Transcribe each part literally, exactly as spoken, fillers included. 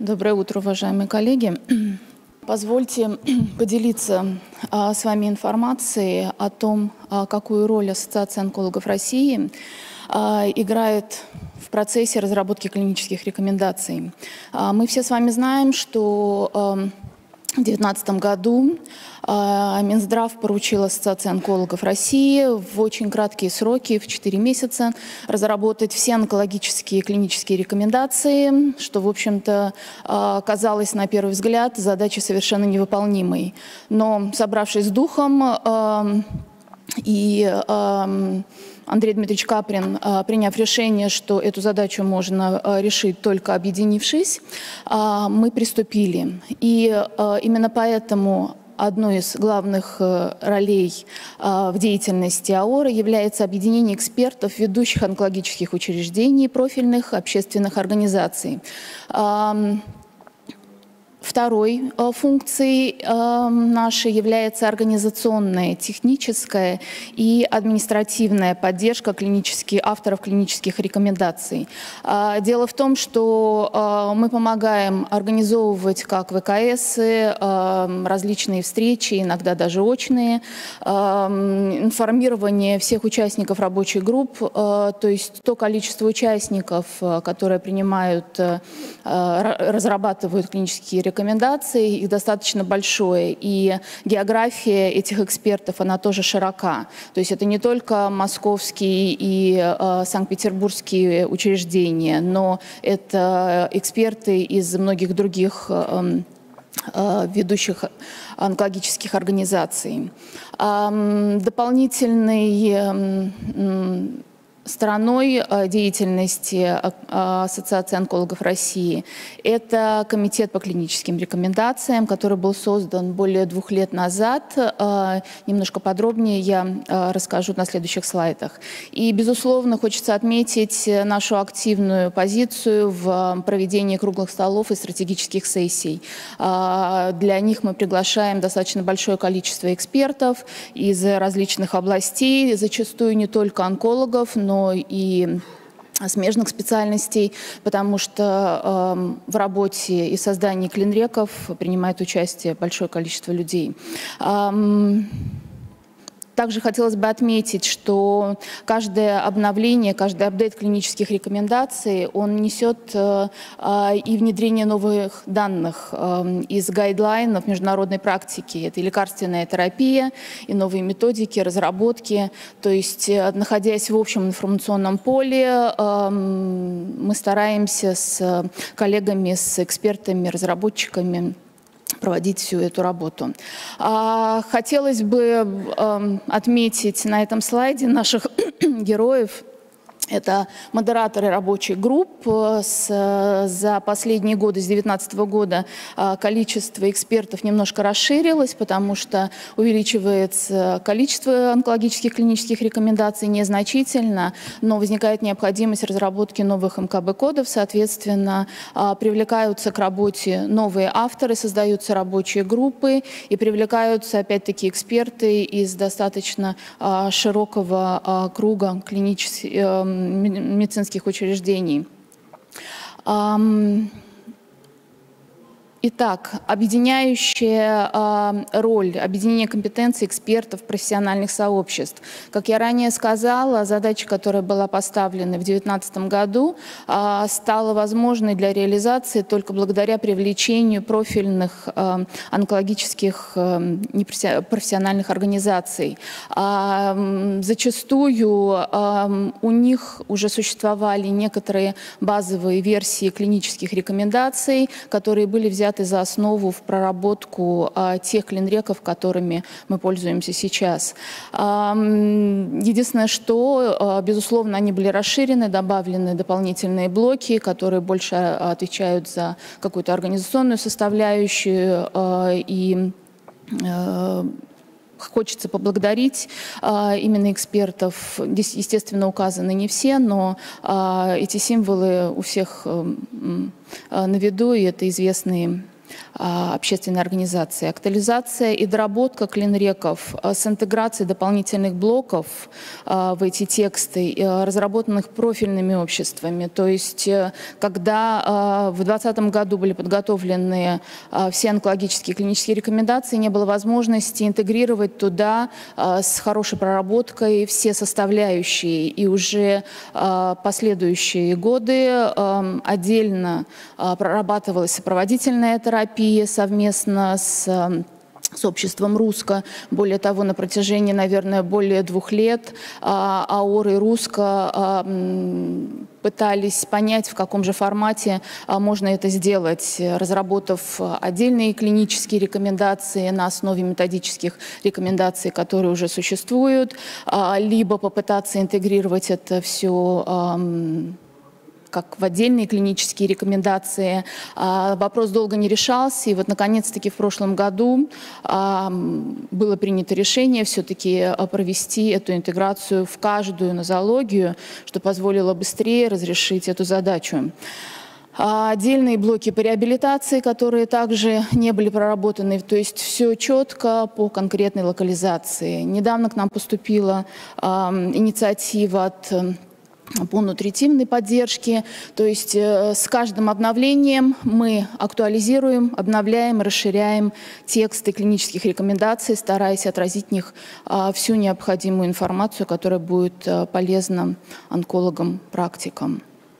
Доброе утро, уважаемые коллеги. Позвольте поделиться а, с вами информацией о том, а, какую роль Ассоциация онкологов России а, играет в процессе разработки клинических рекомендаций. А, мы все с вами знаем, что а, в две тысячи девятнадцатом году а, Минздрав поручил Ассоциации онкологов России в очень краткие сроки, в четыре месяца, разработать все онкологические клинические рекомендации, что, в общем-то, а, казалось на первый взгляд задачей совершенно невыполнимой. Но, собравшись с духом, а, и а, Андрей Дмитриевич Каприн, приняв решение, что эту задачу можно решить только объединившись, мы приступили. И именно поэтому одной из главных ролей в деятельности АОРа является объединение экспертов ведущих онкологических учреждений, профильных общественных организаций. Второй э, функцией э, нашей является организационная, техническая и административная поддержка клинических, авторов клинических рекомендаций. Э, дело в том, что э, мы помогаем организовывать как вэ ка эсы, э, различные встречи, иногда даже очные, э, информирование всех участников рабочих групп, э, то есть то количество участников, э, которые принимают, э, разрабатывают клинические рекомендации, рекомендаций, их достаточно большое, и география этих экспертов, она тоже широка. То есть это не только московские и э, санкт-петербургские учреждения, но это эксперты из многих других э, э, ведущих онкологических организаций. Э, дополнительный э, Стороной деятельности Ассоциации онкологов России это комитет по клиническим рекомендациям, который был создан более двух лет назад. Немножко подробнее я расскажу на следующих слайдах. И, безусловно, хочется отметить нашу активную позицию в проведении круглых столов и стратегических сессий. Для них мы приглашаем достаточно большое количество экспертов из различных областей, зачастую не только онкологов, но но и смежных специальностей, потому что э, в работе и создании клинреков принимает участие большое количество людей. Эм, Также хотелось бы отметить, что каждое обновление, каждый апдейт клинических рекомендаций, он несет э, э, и внедрение новых данных э, из гайдлайнов международной практики. Это и лекарственная терапия, и новые методики, разработки. То есть, э, находясь в общем информационном поле, э, мы стараемся с коллегами, с экспертами, разработчиками проводить всю эту работу. Хотелось бы отметить на этом слайде наших героев. Это модераторы рабочих групп. С, за последние годы, с две тысячи девятнадцатого года, количество экспертов немножко расширилось, потому что увеличивается количество онкологических клинических рекомендаций незначительно, но возникает необходимость разработки новых эм ка бэ-кодов, соответственно, привлекаются к работе новые авторы, создаются рабочие группы и привлекаются, опять-таки, эксперты из достаточно широкого круга клинических медицинских учреждений. Итак, объединяющая э, роль, объединение компетенций экспертов, профессиональных сообществ. Как я ранее сказала, задача, которая была поставлена в две тысячи девятнадцатом году, э, стала возможной для реализации только благодаря привлечению профильных э, онкологических э, профессиональных организаций. Э, зачастую э, у них уже существовали некоторые базовые версии клинических рекомендаций, которые были взяты за основу в проработку а, тех клинреков, которыми мы пользуемся сейчас. А, единственное, что, а, безусловно, они были расширены, добавлены дополнительные блоки, которые больше отвечают за какую-то организационную составляющую а, и а, хочется поблагодарить а, именно экспертов. Здесь, естественно, указаны не все, но а, эти символы у всех а, на виду, и это известные общественной организации. Актуализация и доработка клинреков с интеграцией дополнительных блоков в эти тексты, разработанных профильными обществами. То есть, когда в две тысячи двадцатом году были подготовлены все онкологические клинические рекомендации, не было возможности интегрировать туда с хорошей проработкой все составляющие. И уже последующие годы отдельно прорабатывалась сопроводительная терапия совместно с, с обществом РУСКО. Более того, на протяжении, наверное, более двух лет АОР и РУСКО пытались понять, в каком же формате можно это сделать, разработав отдельные клинические рекомендации на основе методических рекомендаций, которые уже существуют, либо попытаться интегрировать это все как в отдельные клинические рекомендации. Вопрос долго не решался, и вот наконец-таки в прошлом году было принято решение все-таки провести эту интеграцию в каждую нозологию, что позволило быстрее разрешить эту задачу. Отдельные блоки по реабилитации, которые также не были проработаны, то есть все четко по конкретной локализации. Недавно к нам поступила инициатива от по нутритивной поддержке, то есть э, с каждым обновлением мы актуализируем, обновляем, расширяем тексты клинических рекомендаций, стараясь отразить в них э, всю необходимую информацию, которая будет э, полезна онкологам-практикам.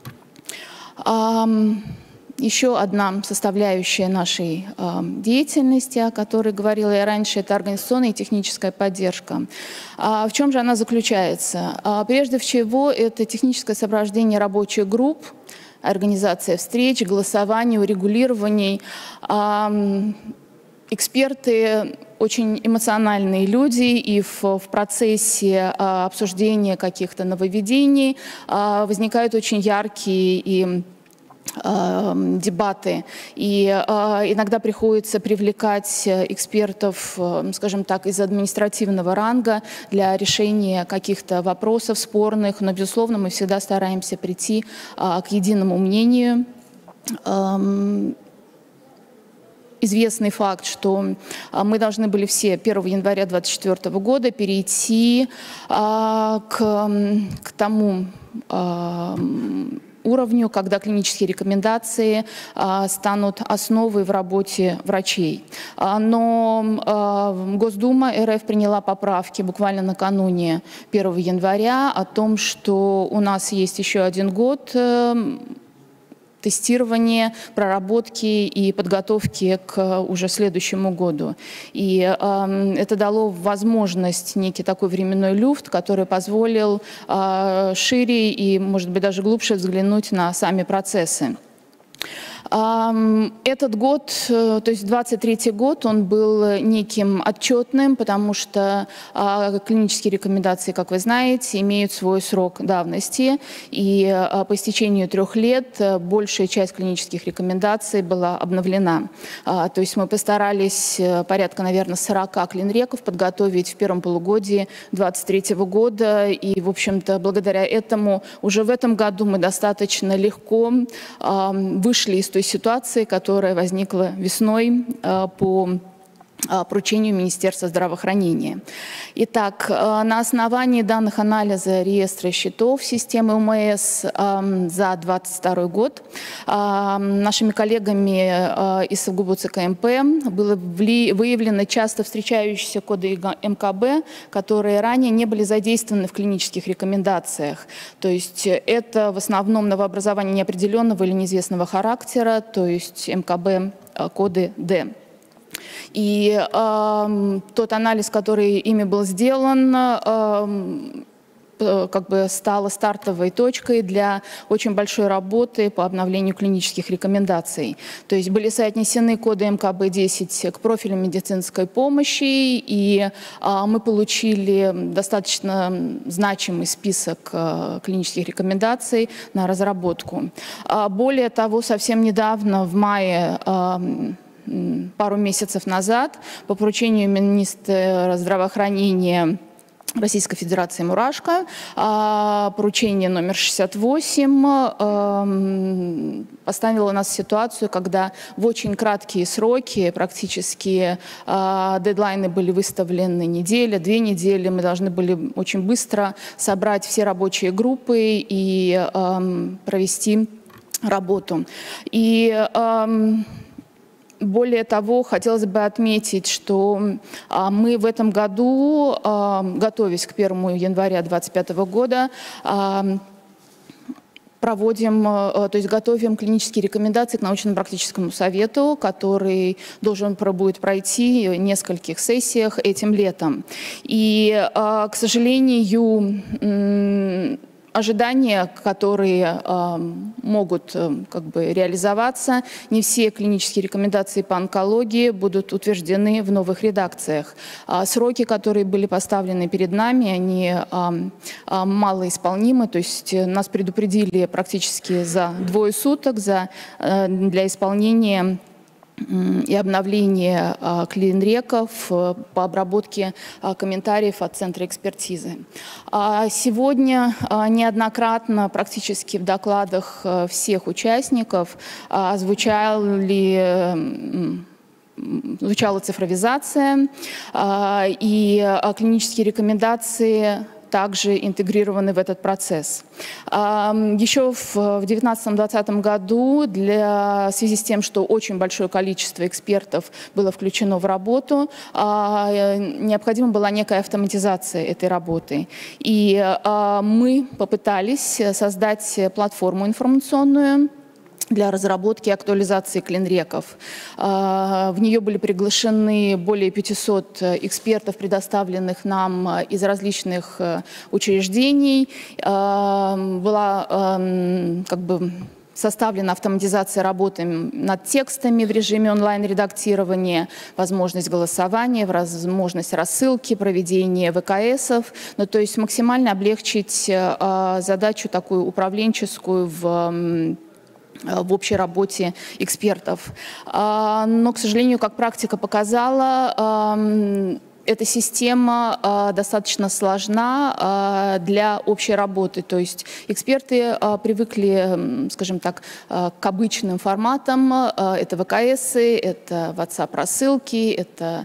Ähm, Еще одна составляющая нашей э, деятельности, о которой говорила я раньше, это организационная и техническая поддержка. А в чем же она заключается? А прежде всего, это техническое сопровождение рабочих групп, организация встреч, голосований, урегулирований. А, эксперты очень эмоциональные люди, и в, в процессе а, обсуждения каких-то нововведений а, возникают очень яркие и дебаты. И э, иногда приходится привлекать экспертов, э, скажем так, из административного ранга для решения каких-то вопросов спорных, но, безусловно, мы всегда стараемся прийти э, к единому мнению. Э, Известный факт, что мы должны были все первого января две тысячи двадцать четвёртого года перейти э, к, к тому э, уровню, когда клинические рекомендации а, станут основой в работе врачей. А, но а, Госдума РФ приняла поправки буквально накануне первого января о том, что у нас есть еще один год а, тестирования, проработки и подготовки к уже следующему году. И э, это дало возможность, некий такой временной люфт, который позволил э, шире и, может быть, даже глубже взглянуть на сами процессы. Этот год, то есть двадцать третий год, он был неким отчетным, потому что клинические рекомендации, как вы знаете, имеют свой срок давности, и по истечению трех лет большая часть клинических рекомендаций была обновлена. То есть мы постарались порядка, наверное, сорока клинреков подготовить в первом полугодии двадцать третьего года, и, в общем-то, благодаря этому уже в этом году мы достаточно легко вышли из той ситуации, которая возникла весной по поручению Министерства здравоохранения. Итак, на основании данных анализа реестра счетов системы ОМС за двадцать второй год нашими коллегами из СГУБУ-ЦКМП было выявлено часто встречающиеся коды эм ка бэ, которые ранее не были задействованы в клинических рекомендациях. То есть это в основном новообразование неопределенного или неизвестного характера, то есть эм ка бэ коды Д. И э, тот анализ, который ими был сделан, э, как бы стала стартовой точкой для очень большой работы по обновлению клинических рекомендаций. То есть были соотнесены коды эм ка бэ десять к профилю медицинской помощи, и а, мы получили достаточно значимый список а, клинических рекомендаций на разработку. А, более того, совсем недавно, в мае, а, пару месяцев назад, по поручению министра здравоохранения Российской Федерации «Мурашко». Поручение номер шестьдесят восемь поставило нас в ситуацию, когда в очень краткие сроки, практически дедлайны были выставлены неделя, две недели, мы должны были очень быстро собрать все рабочие группы и провести работу. И более того, хотелось бы отметить, что а, мы в этом году, а, готовясь к первому января две тысячи двадцать пятого года, а, проводим, а, то есть готовим клинические рекомендации к научно-практическому совету, который должен будет пройти в нескольких сессиях этим летом. И, а, к сожалению, ожидания, которые э, могут э, как бы реализоваться, не все клинические рекомендации по онкологии будут утверждены в новых редакциях. А сроки, которые были поставлены перед нами, они э, э, малоисполнимы, то есть нас предупредили практически за двое суток за, э, для исполнения и обновление а, клинреков а, по обработке а, комментариев от Центра экспертизы. А сегодня а, неоднократно практически в докладах а, всех участников а, звучали звучала цифровизация а, и а, клинические рекомендации также интегрированы в этот процесс. Еще в две тысячи девятнадцатом — две тысячи двадцатом году, для, в связи с тем, что очень большое количество экспертов было включено в работу, необходима была некая автоматизация этой работы. И мы попытались создать платформу информационную для разработки и актуализации клинреков. В нее были приглашены более пятисот экспертов, предоставленных нам из различных учреждений. Была как бы составлена автоматизация работы над текстами в режиме онлайн-редактирования, возможность голосования, возможность рассылки, проведения вэ ка эсов, ну, то есть максимально облегчить задачу такую управленческую в в общей работе экспертов. Но, к сожалению, как практика показала, эта система э, достаточно сложна э, для общей работы. То есть эксперты э, привыкли, скажем так, э, к обычным форматам. Э, это вэ ка эсы, это WhatsApp-рассылки, это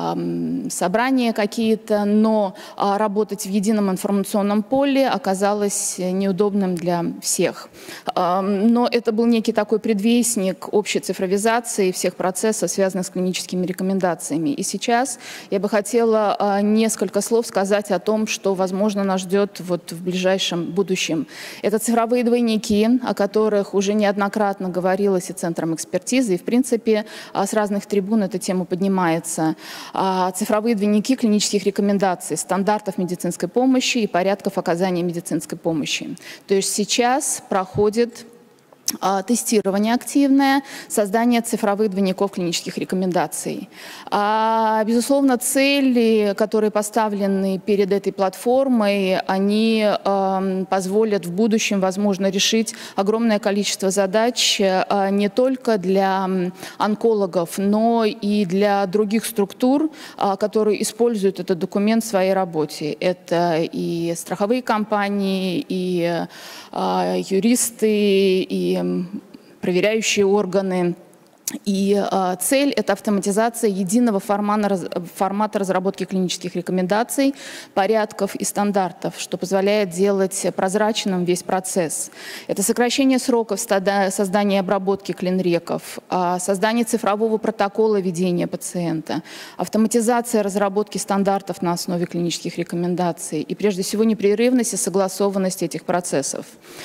э, собрания какие-то. Но э, работать в едином информационном поле оказалось неудобным для всех. Э, но это был некий такой предвестник общей цифровизации всех процессов, связанных с клиническими рекомендациями. И сейчас я бы хотела Хотела несколько слов сказать о том, что, возможно, нас ждет вот в ближайшем будущем. Это цифровые двойники, о которых уже неоднократно говорилось и Центром экспертизы, и, в принципе, с разных трибун эта тема поднимается. Цифровые двойники клинических рекомендаций, стандартов медицинской помощи и порядков оказания медицинской помощи. То есть сейчас проходит тестирование активное, создание цифровых двойников клинических рекомендаций. А, безусловно, цели, которые поставлены перед этой платформой, они э, позволят в будущем, возможно, решить огромное количество задач э, не только для онкологов, но и для других структур, э, которые используют этот документ в своей работе. Это и страховые компании, и э, юристы, и проверяющие органы. И э, цель – это автоматизация единого формата, формата разработки клинических рекомендаций, порядков и стандартов, что позволяет делать прозрачным весь процесс. Это сокращение сроков создания и обработки клинреков, э, создание цифрового протокола ведения пациента, автоматизация разработки стандартов на основе клинических рекомендаций и, прежде всего, непрерывность и согласованность этих процессов.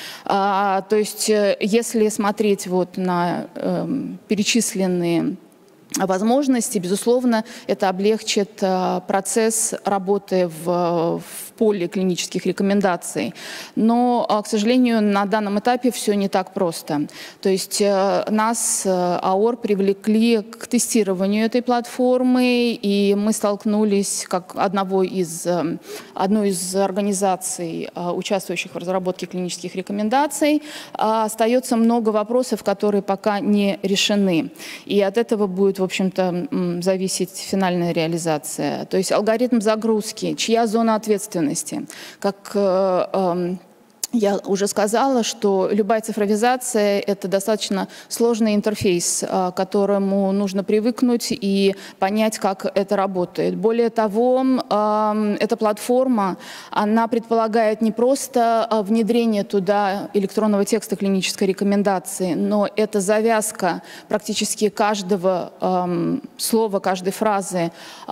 Э, то есть, если смотреть вот на э, перечисленные численные возможности, безусловно, это облегчит э, процесс работы в, в поле клинических рекомендаций. Но, э, к сожалению, на данном этапе все не так просто. То есть э, нас, э, АОР, привлекли к тестированию этой платформы, и мы столкнулись, как одного из, э, одной из организаций, э, участвующих в разработке клинических рекомендаций, э, остается много вопросов, которые пока не решены. И от этого будет в общем-то, зависеть финальная реализация. То есть алгоритм загрузки, чья зона ответственности, как я уже сказала, что любая цифровизация – это достаточно сложный интерфейс, к которому нужно привыкнуть и понять, как это работает. Более того, эта платформа, она предполагает не просто внедрение туда электронного текста клинической рекомендации, но это завязка практически каждого слова, каждой фразы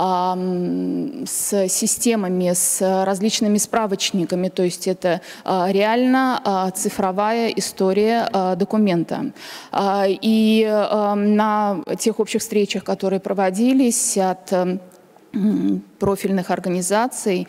с системами, с различными справочниками, то есть это реально реально цифровая история документа. И на тех общих встречах, которые проводились от профильных организаций,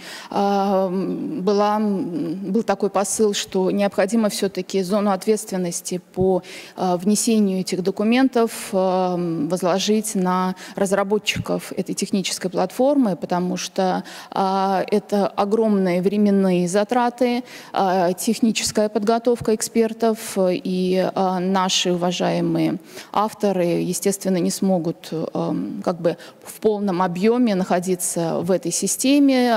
была, был такой посыл, что необходимо все-таки зону ответственности по внесению этих документов возложить на разработчиков этой технической платформы, потому что это огромные временные затраты, техническая подготовка экспертов, и наши уважаемые авторы, естественно, не смогут как бы в полном объеме находиться в этой системе,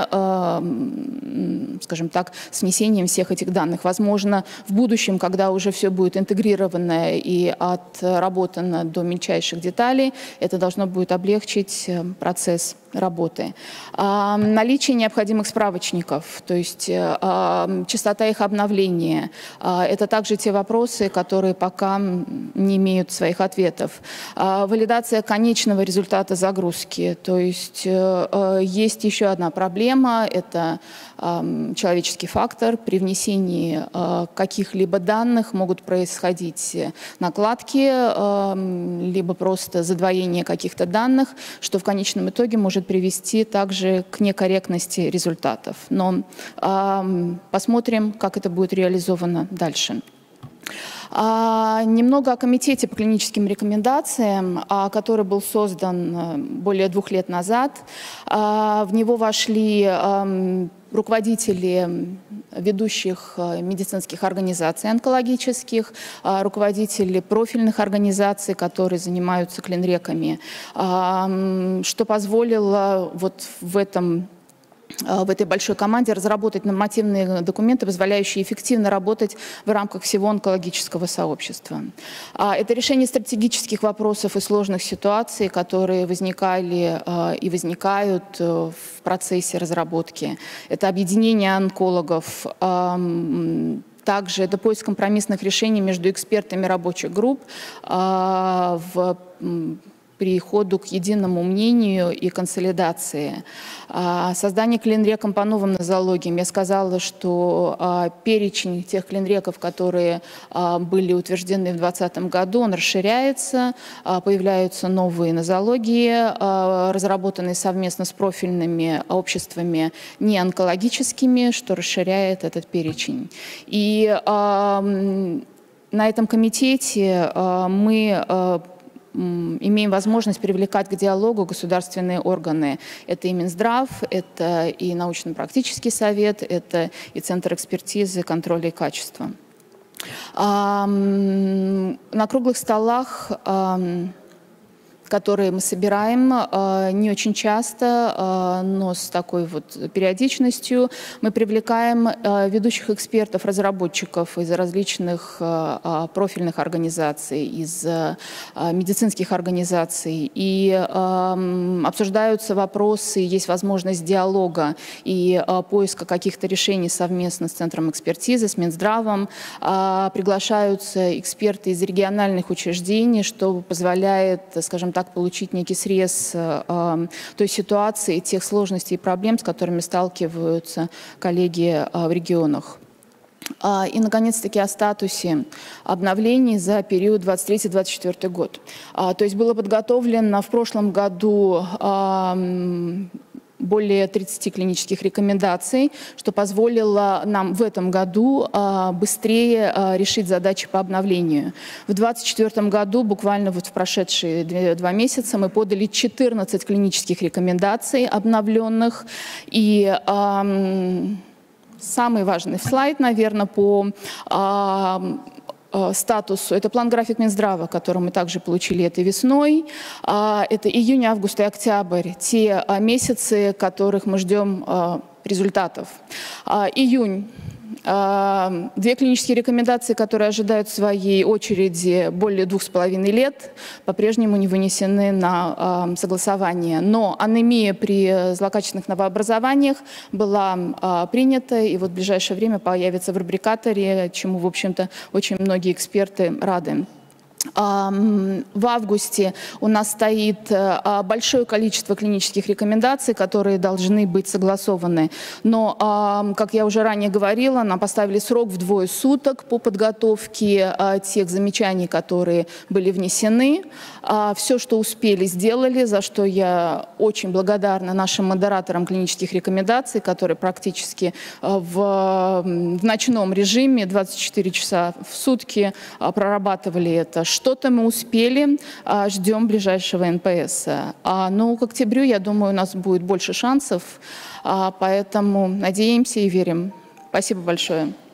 скажем так, с внесением всех этих данных. Возможно, в будущем, когда уже все будет интегрировано и отработано до мельчайших деталей, это должно будет облегчить процесс работы. Наличие необходимых справочников, то есть частота их обновления, это также те вопросы, которые пока не имеют своих ответов. Валидация конечного результата загрузки, то есть есть еще одна проблема, это человеческий фактор. При внесении каких-либо данных могут происходить накладки, либо просто задвоение каких-то данных, что в конечном итоге может привести также к некорректности результатов. Но посмотрим, как это будет реализовано дальше. А, немного о комитете по клиническим рекомендациям, а, который был создан более двух лет назад. А, в него вошли а, руководители ведущих медицинских организаций онкологических, а, руководители профильных организаций, которые занимаются клинреками, а, что позволило вот в этом в этой большой команде разработать нормативные документы, позволяющие эффективно работать в рамках всего онкологического сообщества. Это решение стратегических вопросов и сложных ситуаций, которые возникали и возникают в процессе разработки. Это объединение онкологов, также это поиск компромиссных решений между экспертами рабочих групп в переходу к единому мнению и консолидации. Создание клинреком по новым нозологиям. Я сказала, что перечень тех клинреков, которые были утверждены в две тысячи двадцатом году, он расширяется, появляются новые нозологии, разработанные совместно с профильными обществами неонкологическими, что расширяет этот перечень. И на этом комитете мы имеем возможность привлекать к диалогу государственные органы. Это и Минздрав, это и научно-практический совет, это и Центр экспертизы, контроля и качества. На круглых столах, которые мы собираем не очень часто, но с такой вот периодичностью, мы привлекаем ведущих экспертов, разработчиков из различных профильных организаций, из медицинских организаций, и обсуждаются вопросы, есть возможность диалога и поиска каких-то решений совместно с Центром экспертизы, с Минздравом. Приглашаются эксперты из региональных учреждений, что позволяет, скажем так, так получить некий срез э, той ситуации, тех сложностей и проблем, с которыми сталкиваются коллеги э, в регионах. И, наконец-таки, о статусе обновлений за период двадцать третий — двадцать четвёртый год. То есть было подготовлено в прошлом году более тридцати клинических рекомендаций, что позволило нам в этом году а, быстрее а, решить задачи по обновлению. В две тысячи двадцать четвёртом году, буквально вот в прошедшие две, два месяца, мы подали четырнадцать клинических рекомендаций обновленных. И а, самый важный слайд, наверное, по а, статусу. Это план-график Минздрава, который мы также получили этой весной. Это июнь, август и октябрь, те месяцы, которых мы ждем результатов. Июнь. Две клинические рекомендации, которые ожидают в своей очереди более двух с половиной лет, по-прежнему не вынесены на согласование. Но анемия при злокачественных новообразованиях была принята, и вот в ближайшее время появится в рубрикаторе, чему, в общем-то, очень многие эксперты рады. В августе у нас стоит большое количество клинических рекомендаций, которые должны быть согласованы. Но, как я уже ранее говорила, нам поставили срок в двое суток по подготовке тех замечаний, которые были внесены. Все, что успели, сделали, за что я очень благодарна нашим модераторам клинических рекомендаций, которые практически в, в ночном режиме двадцать четыре часа в сутки прорабатывали это. Что-то мы успели, ждем ближайшего эн пэ эс. Но к октябрю, я думаю, у нас будет больше шансов, поэтому надеемся и верим. Спасибо большое.